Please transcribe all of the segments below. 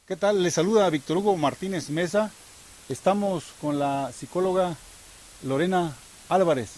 ¿Qué tal? Les saluda Víctor Hugo Martínez Mesa. Estamos con la psicóloga Lorena Álvarez.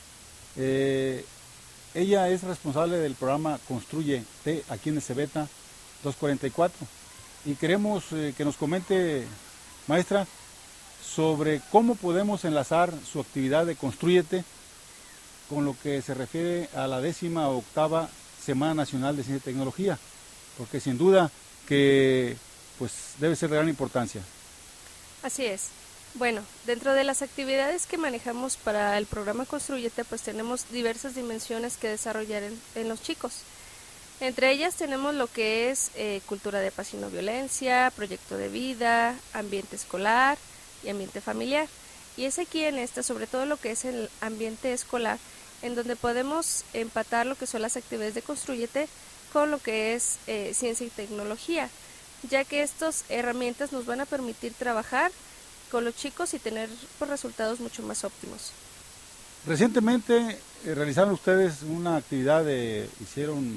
Eh, Ella es responsable del programa Construye T aquí en el Cebeta 244. Y queremos que nos comente, maestra, sobre cómo podemos enlazar su actividad de Construyete con lo que se refiere a la 18ª Semana Nacional de Ciencia y Tecnología, porque sin duda que pues debe ser de gran importancia. Así es. Bueno, dentro de las actividades que manejamos para el programa Construyete, pues tenemos diversas dimensiones que desarrollar en los chicos. Entre ellas tenemos lo que es cultura de paz y no violencia, proyecto de vida, ambiente escolar y ambiente familiar. Y es aquí en esta, sobre todo lo que es el ambiente escolar, en donde podemos empatar lo que son las actividades de Construyete con lo que es ciencia y tecnología, ya que estas herramientas nos van a permitir trabajar con los chicos y tener pues, resultados mucho más óptimos. Recientemente realizaron ustedes una actividad, hicieron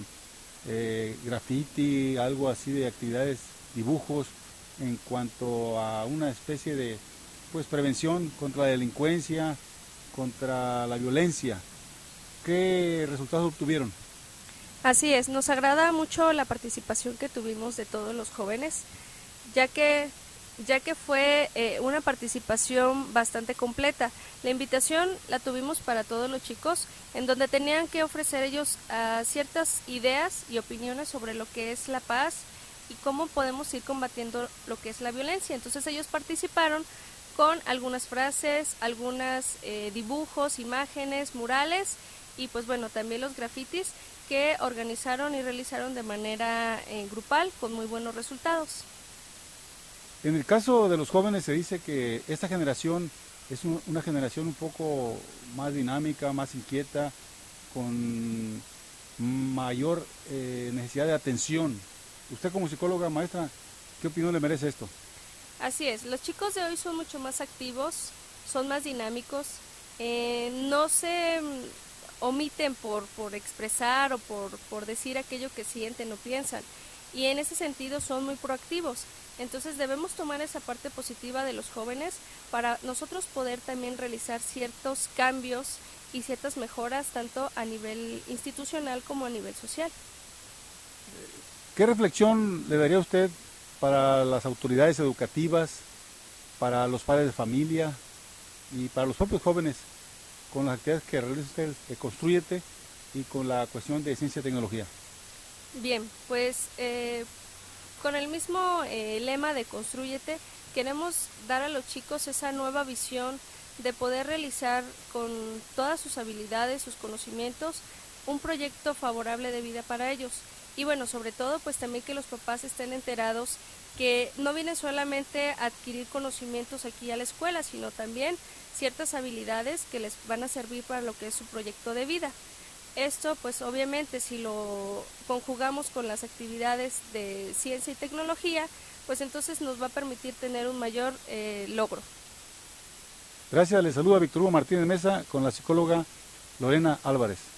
graffiti, algo así de actividades, dibujos, en cuanto a una especie de pues prevención contra la delincuencia, contra la violencia. ¿Qué resultados obtuvieron? Así es, nos agrada mucho la participación que tuvimos de todos los jóvenes, ya que ya que fue una participación bastante completa. La invitación la tuvimos para todos los chicos, en donde tenían que ofrecer ellos ciertas ideas y opiniones sobre lo que es la paz y cómo podemos ir combatiendo lo que es la violencia. Entonces ellos participaron con algunas frases, algunos dibujos, imágenes, murales y pues bueno, también los grafitis que organizaron y realizaron de manera grupal con muy buenos resultados. En el caso de los jóvenes se dice que esta generación es una generación un poco más dinámica, más inquieta, con mayor necesidad de atención. Usted como psicóloga, maestra, ¿qué opinión le merece esto? Así es, los chicos de hoy son mucho más activos, son más dinámicos, no se omiten por expresar o por decir aquello que sienten o piensan, y en ese sentido son muy proactivos. Entonces debemos tomar esa parte positiva de los jóvenes para nosotros poder también realizar ciertos cambios y ciertas mejoras tanto a nivel institucional como a nivel social. ¿Qué reflexión le daría usted para las autoridades educativas, para los padres de familia y para los propios jóvenes con las actividades que realiza usted, que Construyete, y con la cuestión de ciencia y tecnología? Bien, pues con el mismo lema de Construyete, queremos dar a los chicos esa nueva visión de poder realizar con todas sus habilidades, sus conocimientos, un proyecto favorable de vida para ellos. Y bueno, sobre todo, pues también que los papás estén enterados que no vienen solamente a adquirir conocimientos aquí a la escuela, sino también ciertas habilidades que les van a servir para lo que es su proyecto de vida. Esto, pues obviamente, si lo conjugamos con las actividades de ciencia y tecnología, pues entonces nos va a permitir tener un mayor logro. Gracias, le saluda Víctor Hugo Martínez Mesa con la psicóloga Lorena Álvarez.